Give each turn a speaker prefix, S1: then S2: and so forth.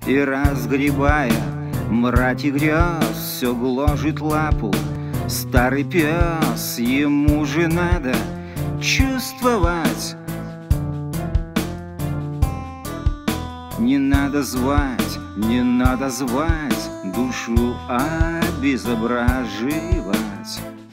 S1: И разгребая мрать и грез, все гложет лапу старый пес. Ему же надо чувствовать, не надо звать, не надо звать, душу обезображивать.